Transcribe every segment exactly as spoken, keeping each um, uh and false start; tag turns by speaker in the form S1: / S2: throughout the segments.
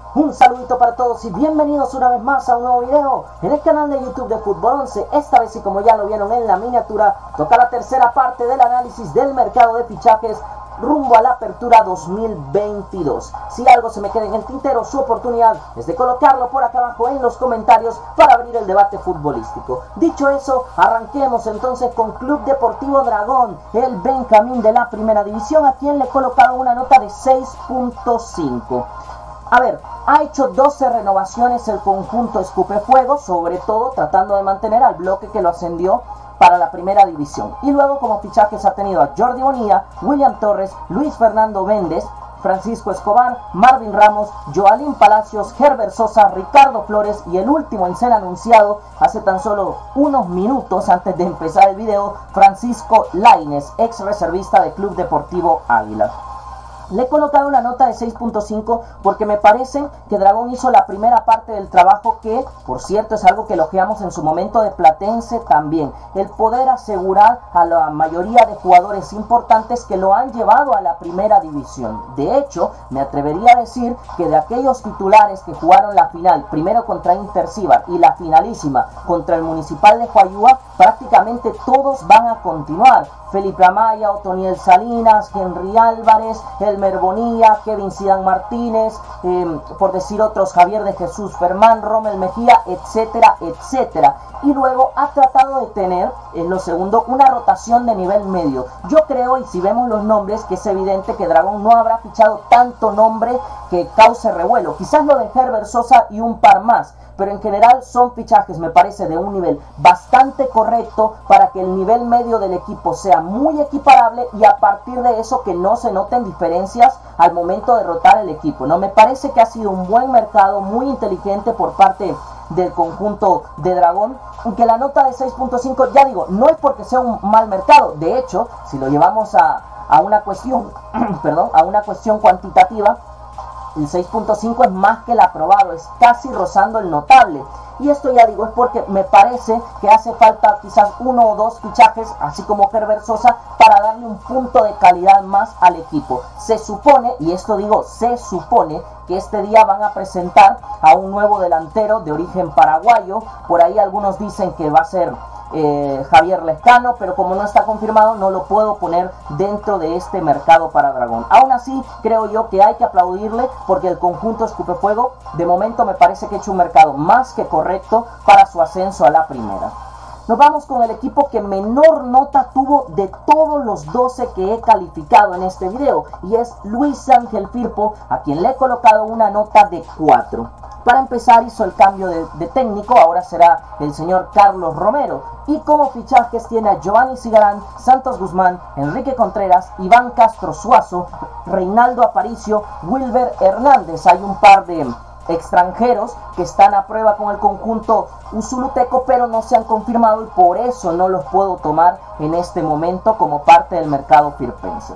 S1: Un saludito para todos y bienvenidos una vez más a un nuevo video en el canal de YouTube de Fútbol once. Esta vez, y como ya lo vieron en la miniatura, toca la tercera parte del análisis del mercado de fichajes rumbo a la apertura dos mil veintidós. Si algo se me queda en el tintero, su oportunidad es de colocarlo por acá abajo en los comentarios para abrir el debate futbolístico. Dicho eso, arranquemos entonces con Club Deportivo Dragón, el Benjamín de la primera división, a quien le he colocado una nota de seis punto cinco. A ver, ha hecho doce renovaciones el conjunto Escupefuego, sobre todo tratando de mantener al bloque que lo ascendió para la primera división. Y luego como fichajes ha tenido a Jordi Bonilla, William Torres, Luis Fernando Méndez, Francisco Escobar, Marvin Ramos, Joalín Palacios, Herbert Sosa, Ricardo Flores y el último en ser anunciado hace tan solo unos minutos antes de empezar el video, Francisco Lainez, ex reservista de Club Deportivo Águila. Le he colocado una nota de seis punto cinco porque me parece que Dragón hizo la primera parte del trabajo que, por cierto, es algo que elogiamos en su momento de Platense también. El poder asegurar a la mayoría de jugadores importantes que lo han llevado a la primera división. De hecho, me atrevería a decir que de aquellos titulares que jugaron la final, primero contra Intersíbar y la finalísima contra el Municipal de Huayúa, prácticamente todos van a continuar. Felipe Amaya, Otoniel Salinas, Henry Álvarez, Elmer Bonilla, Kevin Zidane Martínez, eh, por decir otros, Javier de Jesús Fermán, Rommel Mejía, etcétera, etcétera. Y luego ha tratado de tener, en lo segundo, una rotación de nivel medio. Yo creo, y si vemos los nombres, que es evidente que Dragón no habrá fichado tanto nombre que cause revuelo. Quizás lo de Herbert Sosa y un par más, pero en general son fichajes, me parece, de un nivel bastante correcto para que el nivel medio del equipo sea muy equiparable y a partir de eso que no se noten diferencias al momento de rotar el equipo, ¿no? Me parece que ha sido un buen mercado, muy inteligente por parte del conjunto de Dragón, aunque la nota de seis punto cinco, ya digo, no es porque sea un mal mercado. De hecho, si lo llevamos a, a una cuestión, perdón, a una cuestión cuantitativa, el seis punto cinco es más que el aprobado, es casi rozando el notable. Y esto, ya digo, es porque me parece que hace falta quizás uno o dos fichajes, así como Herbert Sosa, para darle un punto de calidad más al equipo. Se supone, y esto digo, se supone que este día van a presentar a un nuevo delantero de origen paraguayo. Por ahí algunos dicen que va a ser Eh, Javier Lescano, pero como no está confirmado no lo puedo poner dentro de este mercado para Dragón. Aún así creo yo que hay que aplaudirle porque el conjunto Escupefuego de momento me parece que ha hecho un mercado más que correcto para su ascenso a la primera. Nos vamos con el equipo que menor nota tuvo de todos los doce que he calificado en este video, y es Luis Ángel Firpo, a quien le he colocado una nota de cuatro. Para empezar, hizo el cambio de, de técnico, ahora será el señor Carlos Romero. Y como fichajes tiene a Giovanni Cigarán, Santos Guzmán, Enrique Contreras, Iván Castro Suazo, Reinaldo Aparicio, Wilber Hernández. Hay un par de extranjeros que están a prueba con el conjunto usuluteco, pero no se han confirmado y por eso no los puedo tomar en este momento como parte del mercado firpense.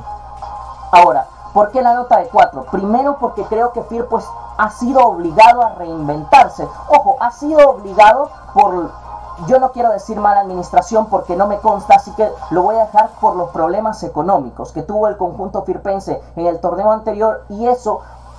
S1: Ahora, ¿por qué la nota de cuatro? Primero porque creo que Firpo ha sido obligado a reinventarse. Ojo, ha sido obligado por, yo no quiero decir mala administración porque no me consta, así que lo voy a dejar por los problemas económicos que tuvo el conjunto firpense en el torneo anterior, y eso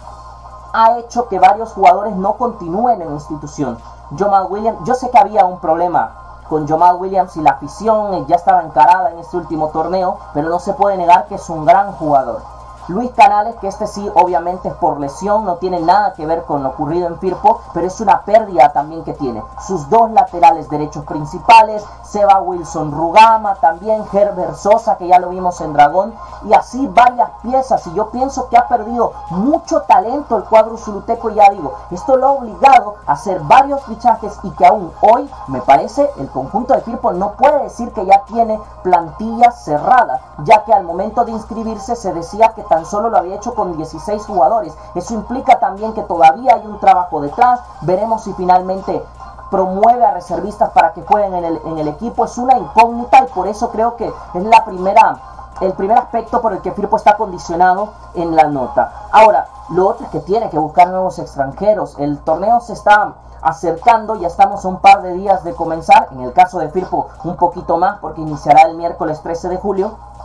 S1: ha hecho que varios jugadores no continúen en la institución. Jamal Williams, yo sé que había un problema con Jamal Williams y la afición ya estaba encarada en este último torneo, pero no se puede negar que es un gran jugador. Luis Canales, que este sí obviamente es por lesión, no tiene nada que ver con lo ocurrido en Firpo, pero es una pérdida también que tiene. Sus dos laterales derechos principales, Seba Wilson Rugama, también Herbert Sosa, que ya lo vimos en Dragón, y así varias piezas, y yo pienso que ha perdido mucho talento el cuadro usuluteco, y ya digo, esto lo ha obligado a hacer varios fichajes y que aún hoy, me parece, el conjunto de Firpo no puede decir que ya tiene plantilla cerrada, ya que al momento de inscribirse se decía que tan solo lo había hecho con dieciséis jugadores. Eso implica también que todavía hay un trabajo detrás. Veremos si finalmente promueve a reservistas para que jueguen en el, en el equipo. Es una incógnita y por eso creo que es la primera, el primer aspecto por el que Firpo está condicionado en la nota. Ahora, lo otro es que tiene que buscar nuevos extranjeros. El torneo se está acercando, ya estamos a un par de días de comenzar. En el caso de Firpo un poquito más porque iniciará el miércoles trece de julio.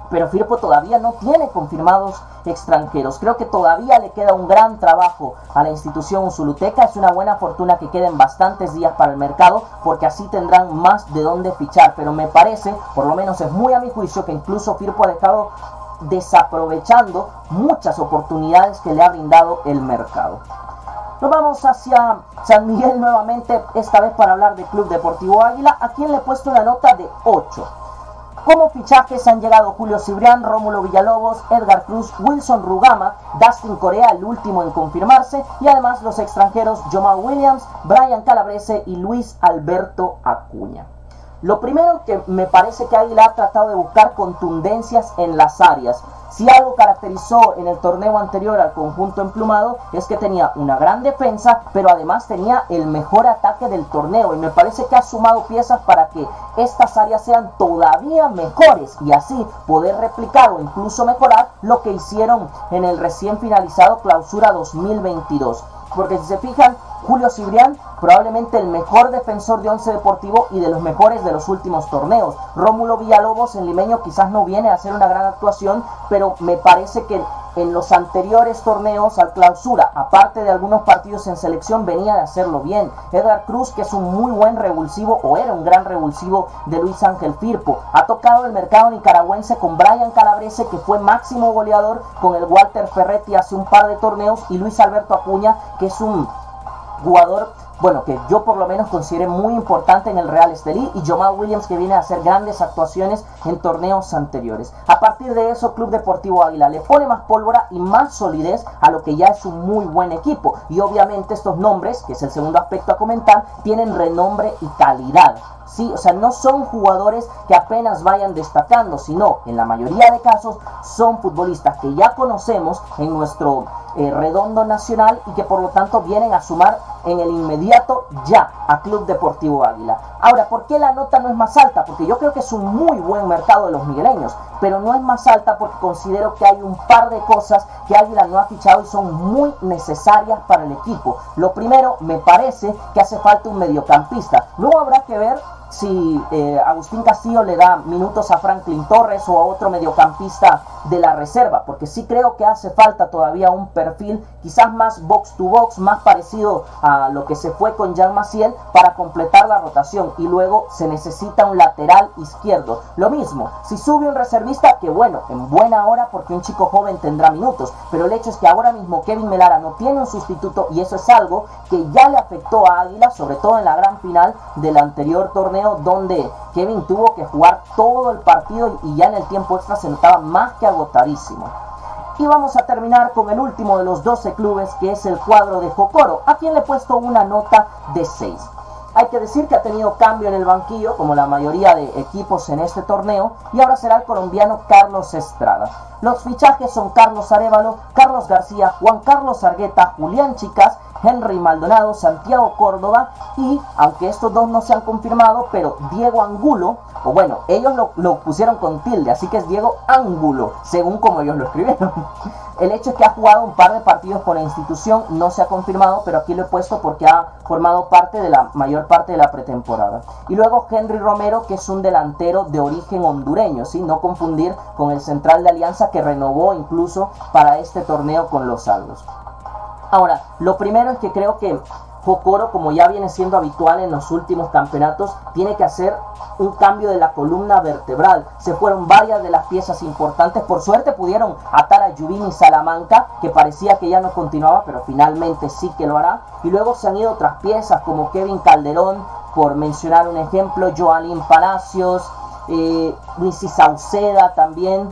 S1: pero Firpo todavía no tiene confirmados extranjeros. Creo que todavía le queda un gran trabajo a la institución usuluteca. Es una buena fortuna que queden bastantes días para el mercado, porque así tendrán más de dónde fichar, pero me parece, por lo menos es muy a mi juicio, que incluso Firpo ha dejado desaprovechando muchas oportunidades que le ha brindado el mercado. Nos vamos hacia San Miguel nuevamente, esta vez para hablar del Club Deportivo Águila, a quien le he puesto una nota de ocho. Como fichajes han llegado Julio Cibrián, Rómulo Villalobos, Edgar Cruz, Wilson Rugama, Dustin Corea, el último en confirmarse, y además los extranjeros Jamal Williams, Brian Calabrese y Luis Alberto Acuña. Lo primero, que me parece que Águila ha tratado de buscar contundencias en las áreas. Si algo caracterizó en el torneo anterior al conjunto emplumado es que tenía una gran defensa, pero además tenía el mejor ataque del torneo, y me parece que ha sumado piezas para que estas áreas sean todavía mejores y así poder replicar o incluso mejorar lo que hicieron en el recién finalizado Clausura dos mil veintidós. Porque si se fijan, Julio Cibrián, probablemente el mejor defensor de Once Deportivo y de los mejores de los últimos torneos. Rómulo Villalobos, en Limeño, quizás no viene a hacer una gran actuación, pero me parece que en los anteriores torneos al Clausura, aparte de algunos partidos en selección, venía de hacerlo bien. Edgar Cruz, que es un muy buen revulsivo, o era un gran revulsivo de Luis Ángel Firpo. Ha tocado el mercado nicaragüense con Brian Calabrese, que fue máximo goleador con el Walter Ferretti hace un par de torneos, y Luis Alberto Acuña, que es un jugador, bueno, que yo por lo menos consideré muy importante en el Real Estelí, y Jamal Williams, que viene a hacer grandes actuaciones en torneos anteriores. A partir de eso, Club Deportivo Águila le pone más pólvora y más solidez a lo que ya es un muy buen equipo, y obviamente estos nombres, que es el segundo aspecto a comentar, tienen renombre y calidad. Sí, o sea, no son jugadores que apenas vayan destacando, sino en la mayoría de casos son futbolistas que ya conocemos en nuestro eh, redondo nacional, y que por lo tanto vienen a sumar en el inmediato ya a Club Deportivo Águila. Ahora, ¿por qué la nota no es más alta? Porque yo creo que es un muy buen mercado de los migueleños, pero no es más alta porque considero que hay un par de cosas que Águila no ha fichado y son muy necesarias para el equipo. Lo primero, me parece que hace falta un mediocampista. Luego habrá que ver si eh, Agustín Castillo le da minutos a Franklin Torres o a otro mediocampista de la reserva, porque sí creo que hace falta todavía un perfil quizás más box to box, más parecido a lo que se fue con Jean Maciel, para completar la rotación. Y luego se necesita un lateral izquierdo. Lo mismo, si sube un reservista, que bueno, en buena hora, porque un chico joven tendrá minutos, pero el hecho es que ahora mismo Kevin Melara no tiene un sustituto, y eso es algo que ya le afectó a Águila, sobre todo en la gran final del anterior torneo, donde Kevin tuvo que jugar todo el partido y ya en el tiempo extra se notaba más que agotadísimo. Y vamos a terminar con el último de los doce clubes, que es el cuadro de Jocoro, a quien le he puesto una nota de seis. Hay que decir que ha tenido cambio en el banquillo, como la mayoría de equipos en este torneo, y ahora será el colombiano Carlos Estrada. Los fichajes son Carlos Arévalo, Carlos García, Juan Carlos Argueta, Julián Chicas, Henry Maldonado, Santiago Córdoba y, aunque estos dos no se han confirmado, pero Diego Angulo, o bueno, ellos lo, lo pusieron con tilde, así que es Diego Ángulo, según como ellos lo escribieron. El hecho es que ha jugado un par de partidos con la institución, no se ha confirmado, pero aquí lo he puesto porque ha formado parte de la mayor parte de la pretemporada. Y luego Henry Romero, que es un delantero de origen hondureño, ¿sí? No confundir con el central de Alianza, que renovó incluso para este torneo con los Aldos. Ahora, lo primero es que creo que Jocoro, como ya viene siendo habitual en los últimos campeonatos, tiene que hacer un cambio de la columna vertebral. Se fueron varias de las piezas importantes. Por suerte pudieron atar a Yubini Salamanca, que parecía que ya no continuaba, pero finalmente sí que lo hará. Y luego se han ido otras piezas como Kevin Calderón, por mencionar un ejemplo, Joalín Palacios, eh, Missy Sauceda también.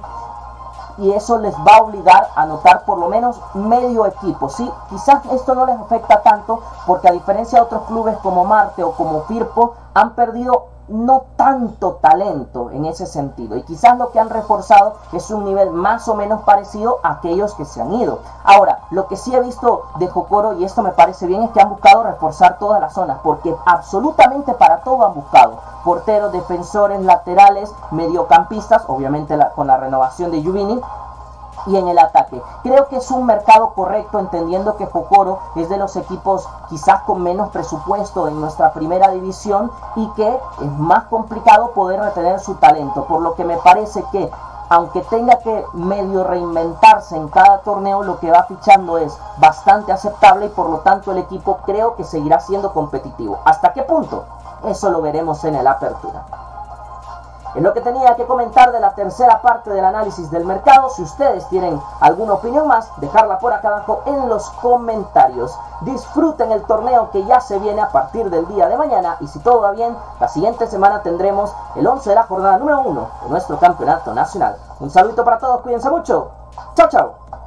S1: Y eso les va a obligar a anotar por lo menos medio equipo, ¿sí? Quizás esto no les afecta tanto porque, a diferencia de otros clubes como Marte o como Firpo, han perdido no tanto talento en ese sentido, y quizás lo que han reforzado es un nivel más o menos parecido a aquellos que se han ido. Ahora, lo que sí he visto de Jocoro, y esto me parece bien, es que han buscado reforzar todas las zonas, porque absolutamente para todo han buscado porteros, defensores, laterales, mediocampistas, obviamente la, con la renovación de Yubini, y en el ataque. Creo que es un mercado correcto, entendiendo que Jocoro es de los equipos quizás con menos presupuesto en nuestra primera división y que es más complicado poder retener su talento, por lo que me parece que aunque tenga que medio reinventarse en cada torneo, lo que va fichando es bastante aceptable y por lo tanto el equipo creo que seguirá siendo competitivo. ¿Hasta qué punto? Eso lo veremos en el Apertura. Es lo que tenía que comentar de la tercera parte del análisis del mercado. Si ustedes tienen alguna opinión más, dejarla por acá abajo en los comentarios. Disfruten el torneo que ya se viene a partir del día de mañana. Y si todo va bien, la siguiente semana tendremos el once de la jornada número uno de nuestro campeonato nacional. Un saludito para todos, cuídense mucho. Chao, chao.